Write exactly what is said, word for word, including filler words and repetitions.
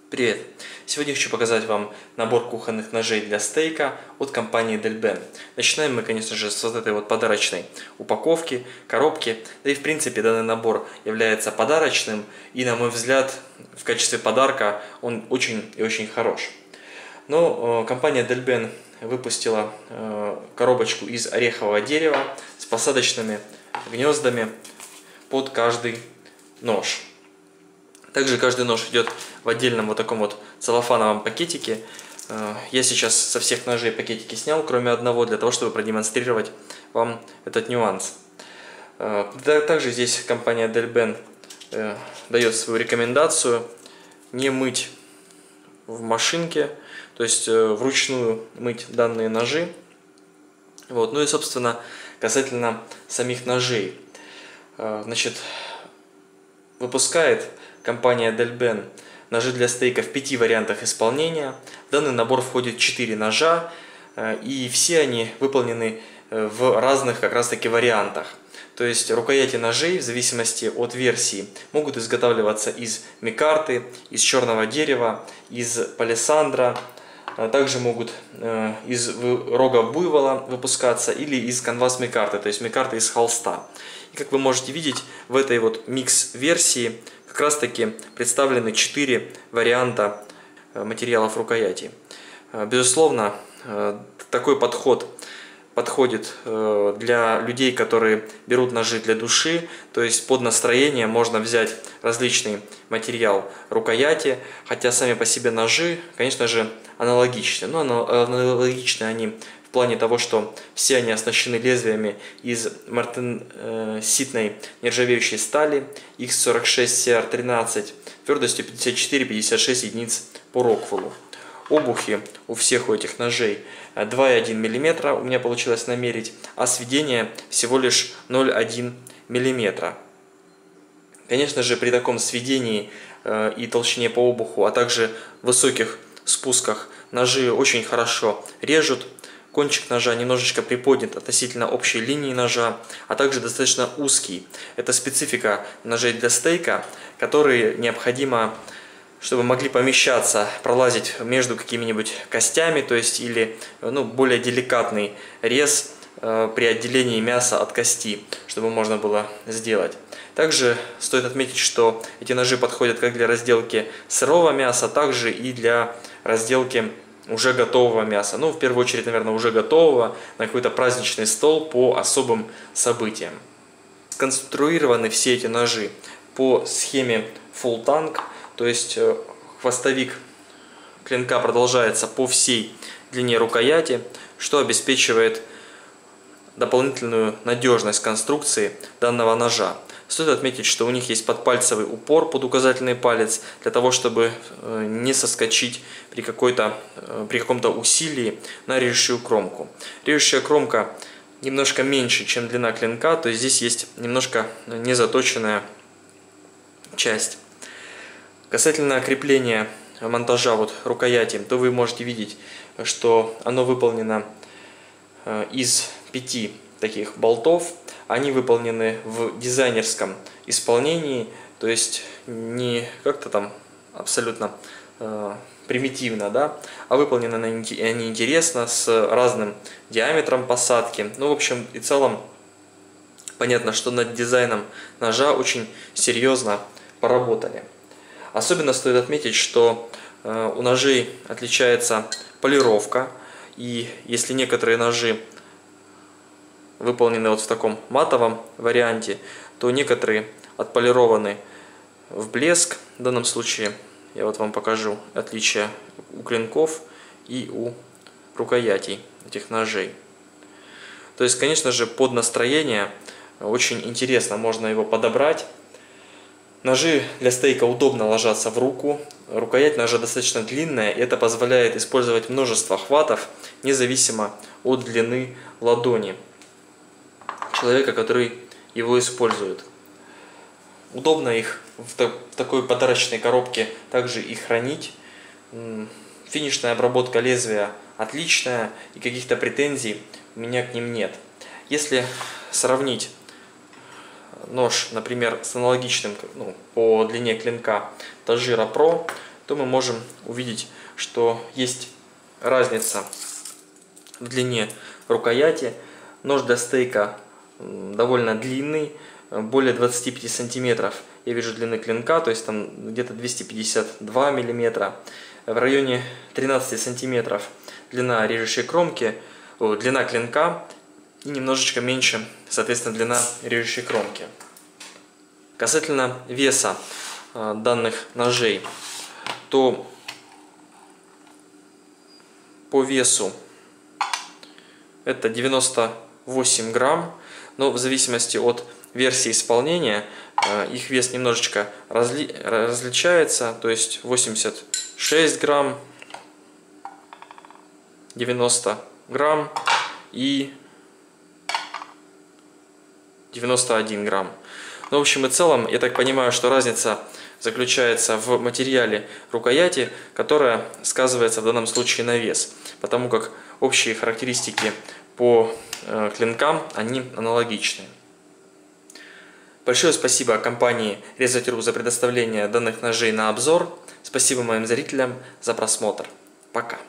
Привет! Сегодня хочу показать вам набор кухонных ножей для стейка от компании Delben. Начинаем мы, конечно же, с вот этой вот подарочной упаковки, коробки. Да и в принципе данный набор является подарочным и, на мой взгляд, в качестве подарка он очень и очень хорош. Но э, компания Delben выпустила э, коробочку из орехового дерева с посадочными гнездами под каждый нож. Также каждый нож идет в отдельном вот таком вот целлофановом пакетике. Я сейчас со всех ножей пакетики снял, кроме одного, для того, чтобы продемонстрировать вам этот нюанс. Также здесь компания Delben дает свою рекомендацию не мыть в машинке, то есть вручную мыть данные ножи. Вот. Ну и, собственно, касательно самих ножей. Значит, выпускает компания Delben ножи для стейка в пяти вариантах исполнения. В данный набор входит четыре ножа, и все они выполнены в разных как раз таки вариантах. То есть рукояти ножей в зависимости от версии могут изготавливаться из микарты, из черного дерева, из палисандра, также могут из рога буйвола выпускаться или из канвас микарты, то есть микарты из холста. И как вы можете видеть, в этой вот микс-версии как раз таки представлены четыре варианта материалов рукояти. Безусловно, такой подход подходит для людей, которые берут ножи для души, то есть под настроение можно взять различный материал рукояти, хотя сами по себе ножи, конечно же, аналогичны. Но аналогичны они в плане того, что все они оснащены лезвиями из мартенситной нержавеющей стали икс сорок шесть си ар тринадцать твердостью пятьдесят четыре — пятьдесят шесть единиц по Роквеллу. Обухи у всех у этих ножей два и один миллиметра у меня получилось намерить, а сведение всего лишь ноль целых одна десятая миллиметра. Конечно же, при таком сведении и толщине по обуху, а также высоких спусках ножи очень хорошо режут. Кончик ножа немножечко приподнят относительно общей линии ножа, а также достаточно узкий. Это специфика ножей для стейка, которые необходимо, чтобы могли помещаться, пролазить между какими-нибудь костями, то есть или ну, более деликатный рез э, при отделении мяса от кости, чтобы можно было сделать. Также стоит отметить, что эти ножи подходят как для разделки сырого мяса, также и для разделки уже готового мяса. Ну, в первую очередь, наверное, уже готового на какой-то праздничный стол по особым событиям. Сконструированы все эти ножи по схеме Full Tank, то есть хвостовик клинка продолжается по всей длине рукояти, что обеспечивает дополнительную надежность конструкции данного ножа. Стоит отметить, что у них есть подпальцевый упор под указательный палец, для того, чтобы не соскочить при, какой-то, при каком-то усилии на режущую кромку. Режущая кромка немножко меньше, чем длина клинка, то есть здесь есть немножко незаточенная часть. Касательно крепления монтажа вот рукояти, то вы можете видеть, что оно выполнено из пяти таких болтов. Они выполнены в дизайнерском исполнении, то есть не как-то там абсолютно э, примитивно, да, а выполнены они интересно, с разным диаметром посадки. Ну, в общем и целом, понятно, что над дизайном ножа очень серьезно поработали. Особенно стоит отметить, что э, у ножей отличается полировка, и если некоторые ножи выполнены вот в таком матовом варианте, то некоторые отполированы в блеск. В данном случае я вот вам покажу отличия у клинков и у рукоятей этих ножей. То есть, конечно же, под настроение очень интересно можно его подобрать. Ножи для стейка удобно ложатся в руку, рукоять ножа достаточно длинная, и это позволяет использовать множество хватов, независимо от длины ладони человека, который его использует. Удобно их в такой подарочной коробке также и хранить. Финишная обработка лезвия отличная, и каких-то претензий у меня к ним нет. Если сравнить нож, например, с аналогичным ну, по длине клинка Tajira Pro, то мы можем увидеть, что есть разница в длине рукояти. Нож для стейка довольно длинный, более двадцати пяти сантиметров я вижу длины клинка, то есть там где-то двести пятьдесят два миллиметра. В районе тринадцати сантиметров длина режущей кромки, о, длина клинка, и немножечко меньше, соответственно, длина режущей кромки. Касательно веса э, данных ножей, то по весу это девяносто восемь грамм, но в зависимости от версии исполнения э, их вес немножечко разли различается, то есть восемьдесят шесть грамм, девяносто грамм и девяносто один грамм. Ну, в общем и целом, я так понимаю, что разница заключается в материале рукояти, которая сказывается в данном случае на вес, потому как общие характеристики по э, клинкам, они аналогичны. Большое спасибо компании Резать точка ру за предоставление данных ножей на обзор. Спасибо моим зрителям за просмотр. Пока.